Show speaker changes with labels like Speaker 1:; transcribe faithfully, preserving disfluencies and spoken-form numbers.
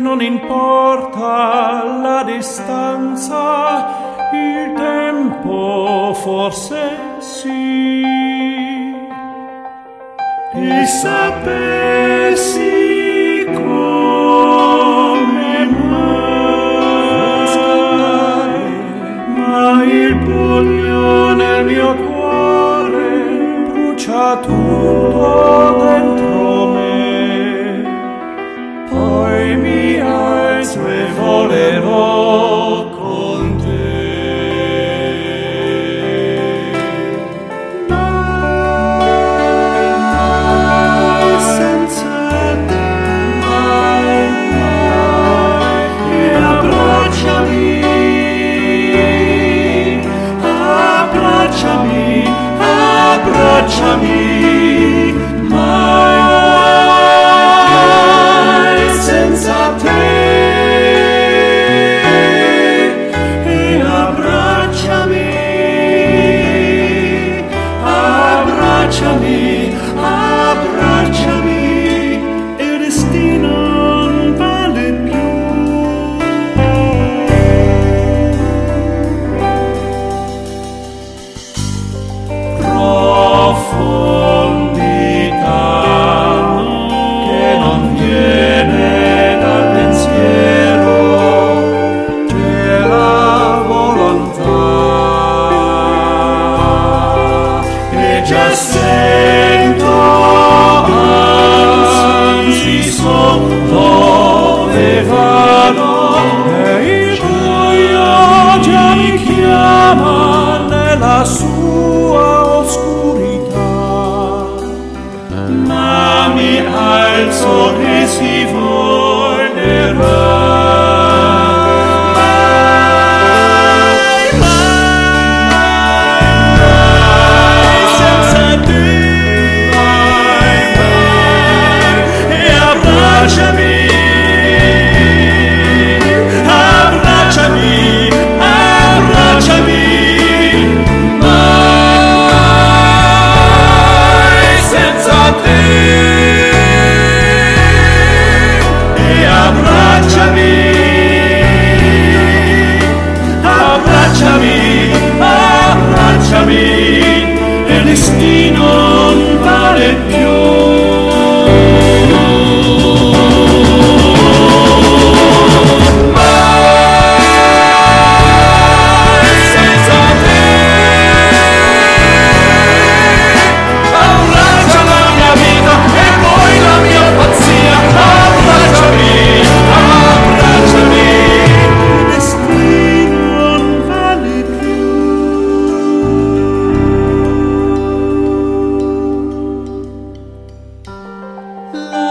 Speaker 1: non importa la distanza, il tempo forse sì. E sapessi come mai, ma il pugno nel mio cuore brucia tutto dentro me. Poi mi alzo e volerò con te. Mai senza te, mai, mai. E abbracciami, abbracciami, abbracciami. Mai senza te. E abbracciami, abbracciami, abbracciami. Il destino non vale più. Profondità che non viene dal pensiero, della volontà, e già sento, anzi so dove vado, e il buio già mi chiama nella sua oscurità, ma mi alzo e si volerà. Mai, mai senza te, mai, mai. E abbracciami, abbracciami, abbracciami. Mai senza te. E abbracciami, abbracciami, abbracciami. Il destino non vale più. Mai senza te. Abbraccia la mia vita e poi la mia pazzia. Abbracciami, abbracciami. Il destino non vale più. La